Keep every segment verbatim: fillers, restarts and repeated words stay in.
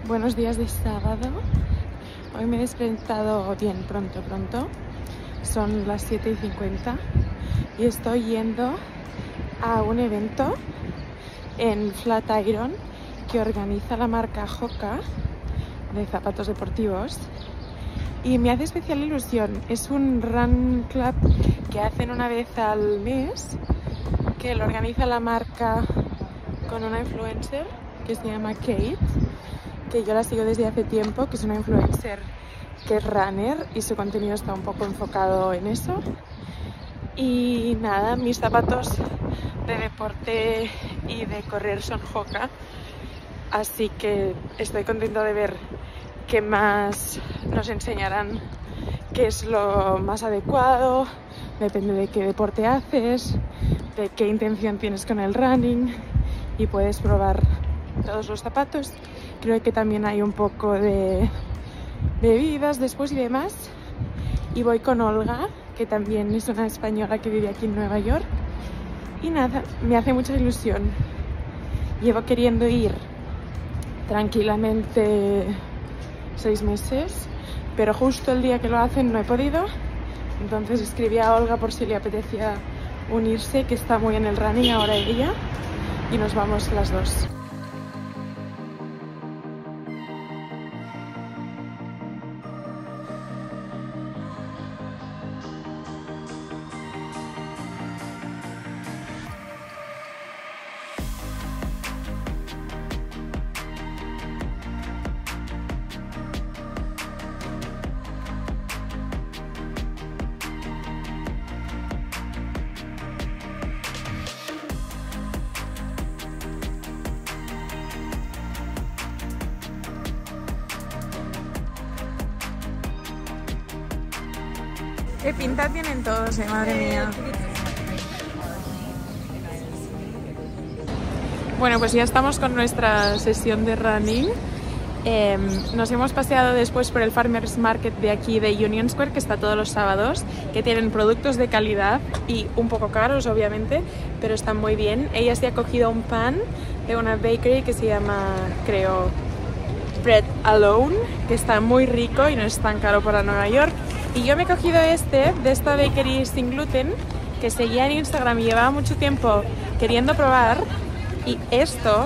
Buenos días de sábado. Hoy me he despertado bien pronto, pronto. Son las siete y cincuenta y estoy yendo a un evento en Flatiron que organiza la marca Hoka de zapatos deportivos y me hace especial ilusión. Es un run club que hacen una vez al mes, que lo organiza la marca con una influencer que se llama Kate, que yo la sigo desde hace tiempo, que es una influencer que es runner y su contenido está un poco enfocado en eso. Y nada, mis zapatos de deporte y de correr son Hoka, así que estoy contenta de ver qué más nos enseñarán, qué es lo más adecuado, depende de qué deporte haces, de qué intención tienes con el running, y puedes probar todos los zapatos. Creo que también hay un poco de bebidas después y demás. Y voy con Olga, que también es una española que vive aquí en Nueva York. Y nada, me hace mucha ilusión. Llevo queriendo ir tranquilamente seis meses, pero justo el día que lo hacen no he podido. Entonces escribí a Olga por si le apetecía unirse, que está muy en el running ahora ella, y nos vamos las dos. Qué pinta tienen todos, eh, madre mía. Bueno, pues ya estamos con nuestra sesión de running. Eh, nos hemos paseado después por el Farmers Market de aquí de Union Square, que está todos los sábados, que tienen productos de calidad y un poco caros, obviamente, pero están muy bien. Ella se ha cogido un pan de una bakery que se llama, creo, Bread Alone, que está muy rico y no es tan caro para Nueva York. Y yo me he cogido este, de esta bakery sin gluten, que seguía en Instagram y llevaba mucho tiempo queriendo probar. Y esto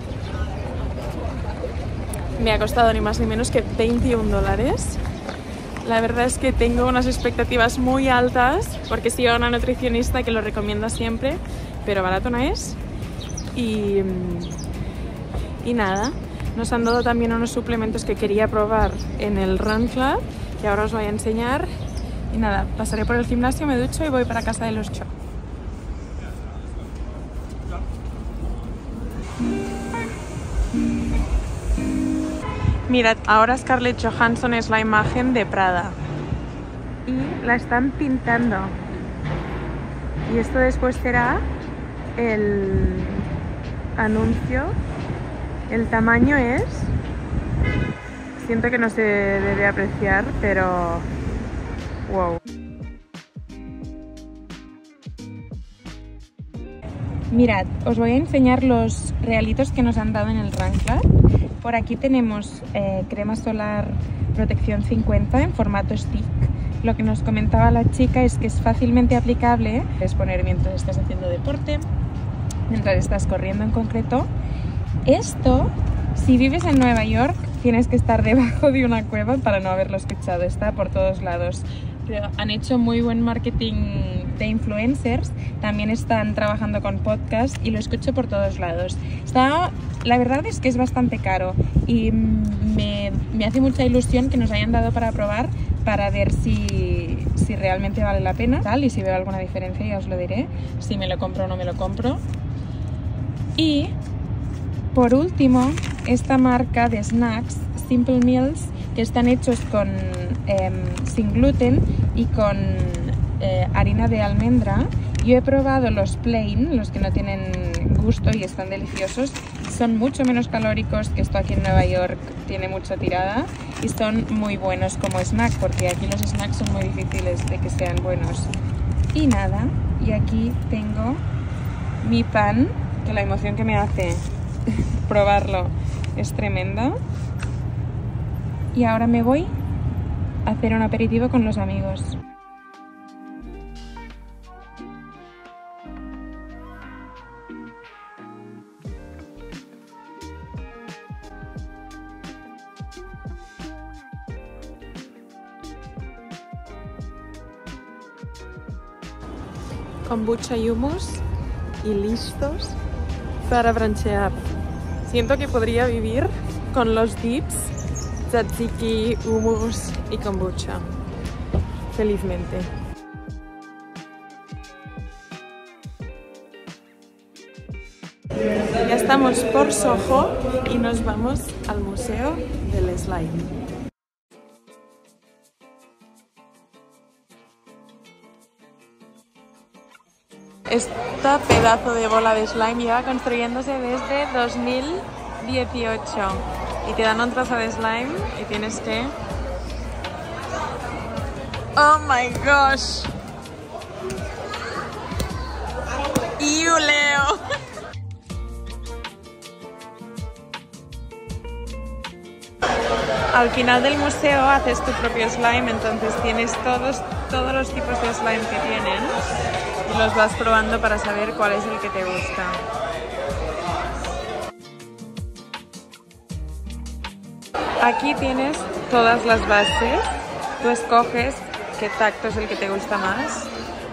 me ha costado ni más ni menos que veintiún dólares. La verdad es que tengo unas expectativas muy altas, porque sigo a una nutricionista que lo recomienda siempre, pero barato no es. Y, y nada, nos han dado también unos suplementos que quería probar en el Run Club, que ahora os voy a enseñar. Y nada, pasaré por el gimnasio, me ducho y voy para casa de los Cho. Mirad, ahora Scarlett Johansson es la imagen de Prada y la están pintando, y esto después será el anuncio. El tamaño es... Siento que no se debe apreciar, pero wow. Mirad, os voy a enseñar los regalitos que nos han dado en el Run Club. Por aquí tenemos eh, crema solar protección cincuenta en formato stick. Lo que nos comentaba la chica es que es fácilmente aplicable. Puedes poner mientras estás haciendo deporte, mientras estás corriendo en concreto. Esto, si vives en Nueva York, tienes que estar debajo de una cueva para no haberlo escuchado. Está por todos lados. Pero han hecho muy buen marketing de influencers. También están trabajando con podcast y lo escucho por todos lados. Está, la verdad es que es bastante caro y me, me hace mucha ilusión que nos hayan dado para probar, para ver si, si realmente vale la pena tal, y si veo alguna diferencia ya os lo diré, si me lo compro o no me lo compro. Y por último, esta marca de snacks, Simple Meals, que están hechos con eh, sin gluten y con eh, harina de almendra. Yo he probado los plain, los que no tienen gusto y están deliciosos. Son mucho menos calóricos, que esto aquí en Nueva York tiene mucha tirada, y son muy buenos como snack, porque aquí los snacks son muy difíciles de que sean buenos. Y nada, y aquí tengo mi pan, que la emoción que me hace probarlo es tremenda. y ahora me voy a hacer un aperitivo con los amigos. Kombucha y hummus y listos para branchear. Siento que podría vivir con los dips, tzatziki, hummus y kombucha. Felizmente. Ya estamos por Soho y nos vamos al Museo del Slime. Esta pedazo de bola de slime lleva construyéndose desde dos mil dieciocho y te dan un trozo de slime y tienes que... ¡Oh my gosh! ¡Ew, Leo! Al final del museo haces tu propio slime, entonces tienes todos, todos los tipos de slime que tienen y los vas probando para saber cuál es el que te gusta. Aquí tienes todas las bases, tú escoges qué tacto es el que te gusta más.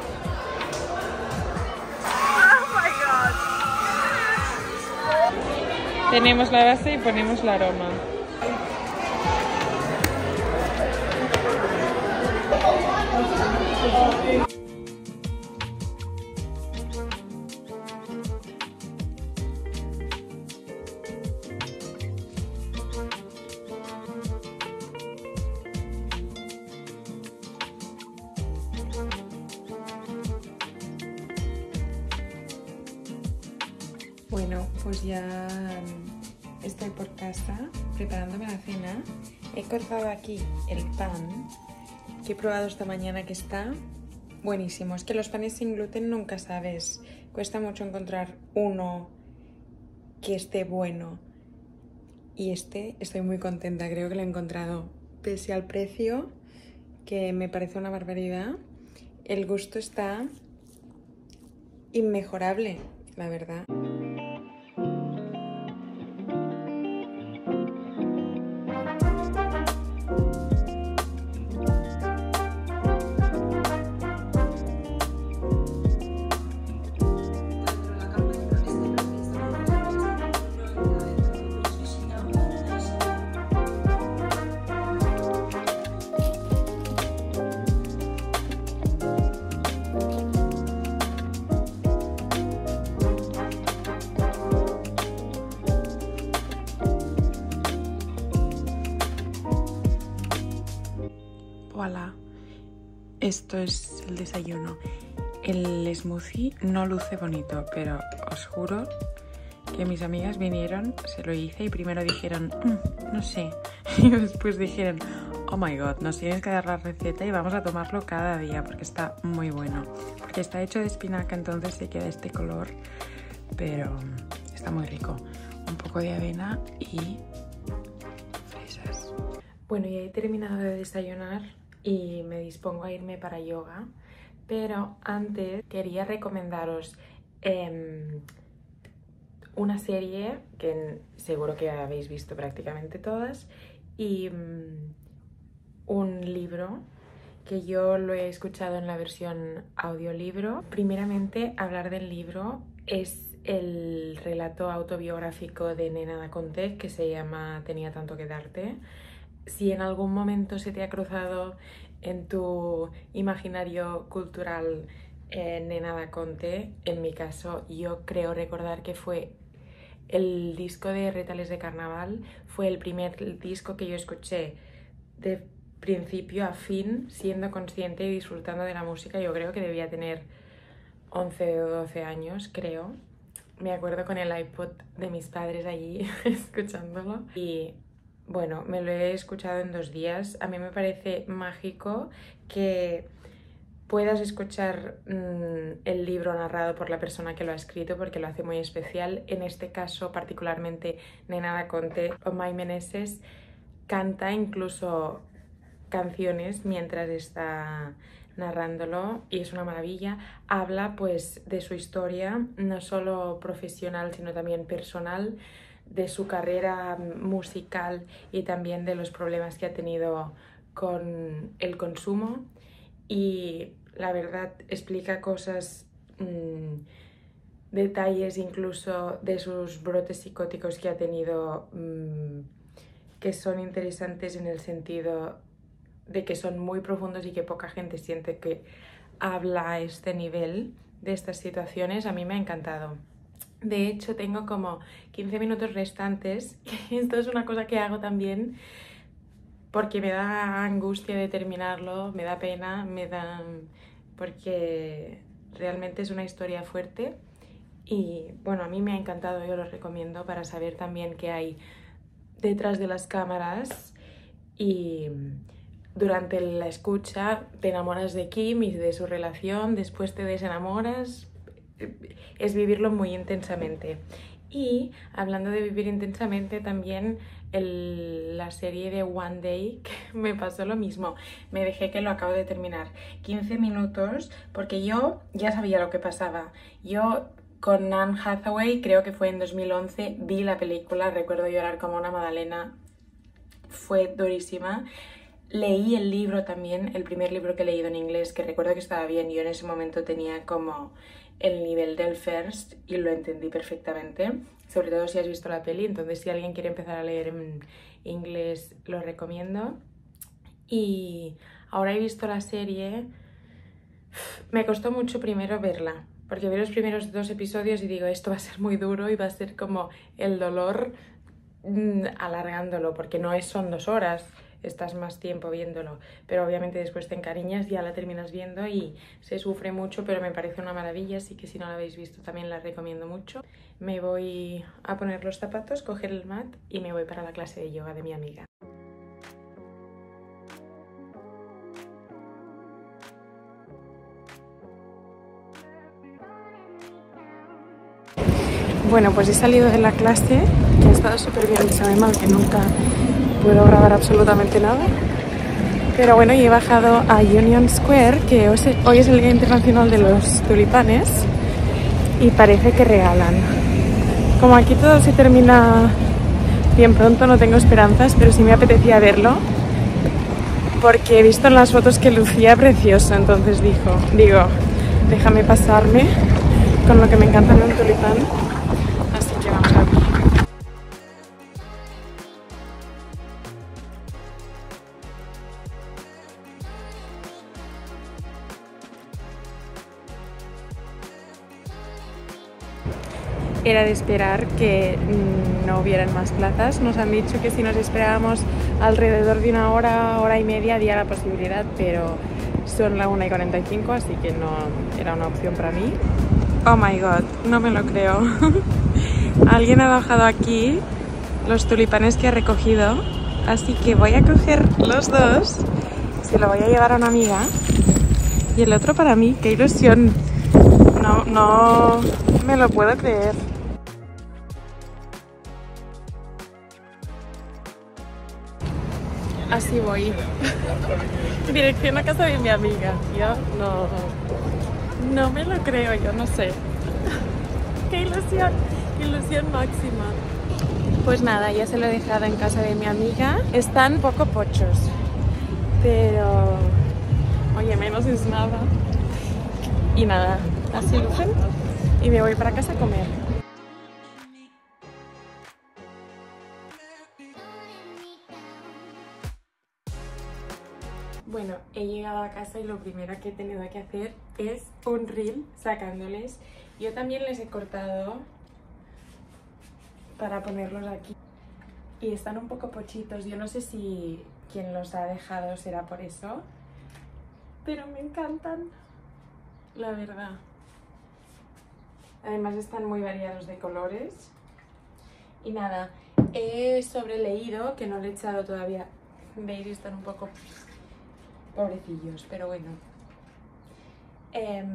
Oh my God. Tenemos la base y ponemos el aroma. Bueno, pues ya estoy por casa preparándome la cena. He cortado aquí el pan que he probado esta mañana, que está buenísimo. Es que los panes sin gluten nunca sabes. Cuesta mucho encontrar uno que esté bueno. Y este estoy muy contenta, creo que lo he encontrado. Pese al precio, que me parece una barbaridad, el gusto está inmejorable, la verdad. Voilà, esto es el desayuno. El smoothie no luce bonito, pero os juro que mis amigas vinieron, se lo hice y primero dijeron, mmm, no sé, y después dijeron, oh my god, nos tienes que dar la receta y vamos a tomarlo cada día porque está muy bueno. Porque está hecho de espinaca, entonces se queda este color, pero está muy rico. Un poco de avena y fresas. Bueno, ya he terminado de desayunar y me dispongo a irme para yoga, pero antes quería recomendaros eh, una serie que seguro que habéis visto prácticamente todas y um, un libro que yo lo he escuchado en la versión audiolibro. Primeramente, hablar del libro es el relato autobiográfico de Nena Da Conte, que se llama Tenía tanto que darte. Si en algún momento se te ha cruzado en tu imaginario cultural eh, Nena Da Conte, en mi caso yo creo recordar que fue el disco de Retales de Carnaval, fue el primer disco que yo escuché de principio a fin, siendo consciente y disfrutando de la música. Yo creo que debía tener once o doce años, creo. Me acuerdo con el iPod de mis padres allí escuchándolo y bueno, me lo he escuchado en dos días. A mí me parece mágico que puedas escuchar mmm, el libro narrado por la persona que lo ha escrito, porque lo hace muy especial. En este caso, particularmente, Nena Da Conte o Mai Meneses canta incluso canciones mientras está narrándolo y es una maravilla. Habla pues de su historia, no solo profesional sino también personal, de su carrera musical y también de los problemas que ha tenido con el consumo, y la verdad explica cosas, mmm, detalles incluso de sus brotes psicóticos que ha tenido, mmm, que son interesantes en el sentido de que son muy profundos y que poca gente siente que habla a este nivel de estas situaciones. A mí me ha encantado. De hecho, tengo como quince minutos restantes, y esto es una cosa que hago también porque me da angustia de terminarlo, me da pena, me da... porque realmente es una historia fuerte y bueno, a mí me ha encantado, yo lo recomiendo para saber también qué hay detrás de las cámaras, y durante la escucha te enamoras de Kim y de su relación, después te desenamoras, es vivirlo muy intensamente. Y hablando de vivir intensamente, también el, la serie de One Day, que me pasó lo mismo, me dejé que lo acabo de terminar, quince minutos, porque yo ya sabía lo que pasaba. Yo con Anne Hathaway, creo que fue en dos mil once, vi la película, recuerdo llorar como una magdalena, fue durísima. Leí el libro también, el primer libro que he leído en inglés, que recuerdo que estaba bien, yo en ese momento tenía como el nivel del first y lo entendí perfectamente, sobre todo si has visto la peli. Entonces si alguien quiere empezar a leer en inglés lo recomiendo. Y ahora he visto la serie, me costó mucho primero verla, porque vi los primeros dos episodios y digo, esto va a ser muy duro y va a ser como el dolor mmm, alargándolo, porque no es, son dos horas, estás más tiempo viéndolo, pero obviamente después te encariñas, ya la terminas viendo y se sufre mucho, pero me parece una maravilla, así que si no la habéis visto también la recomiendo mucho. Me voy a poner los zapatos, coger el mat y me voy para la clase de yoga de mi amiga. Bueno, pues he salido de la clase, que ha estado súper bien, sabe mal que nunca puedo grabar absolutamente nada. Pero bueno, y he bajado a Union Square, que hoy es el Día Internacional de los Tulipanes, y parece que regalan. Como aquí todo se termina bien pronto, no tengo esperanzas, pero sí me apetecía verlo, porque he visto en las fotos que lucía precioso, entonces dijo, digo, déjame pasarme con lo que me encanta en un tulipán. Así que vamos a ver. Era de esperar que no hubieran más plazas. Nos han dicho que si nos esperábamos alrededor de una hora, hora y media, había la posibilidad, pero son la una y cuarenta y cinco, así que no era una opción para mí. Oh my god, no me lo creo. Alguien ha bajado aquí los tulipanes que ha recogido, así que voy a coger los dos, se lo voy a llevar a una amiga y el otro para mí. ¡Qué ilusión! No, no me lo puedo creer. Así voy. Dirección a casa de mi amiga. Yo no, no me lo creo, yo no sé. ¡Qué ilusión! ¡Qué ilusión máxima! Pues nada, ya se lo he dejado en casa de mi amiga. Están poco pochos, pero oye, menos es nada. Y nada, así lucen. Y me voy para casa a comer. Bueno, he llegado a casa y lo primero que he tenido que hacer es un reel sacándoles. Yo también les he cortado para ponerlos aquí. Y están un poco pochitos. Yo no sé si quien los ha dejado será por eso, pero me encantan, la verdad. Además están muy variados de colores. Y nada, he sobreleído, que no le he echado todavía. Veis, están un poco pobrecillos, pero bueno. Eh,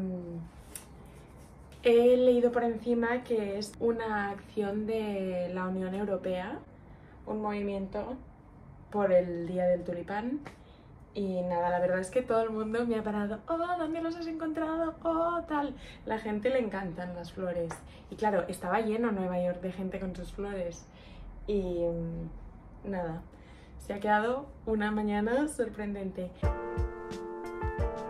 he leído por encima que es una acción de la Unión Europea, un movimiento por el día del tulipán. Y nada, la verdad es que todo el mundo me ha parado, oh, ¿dónde los has encontrado? Oh, tal. La gente le encantan las flores. Y claro, estaba lleno Nueva York de gente con sus flores. Y nada, se ha quedado una mañana sorprendente.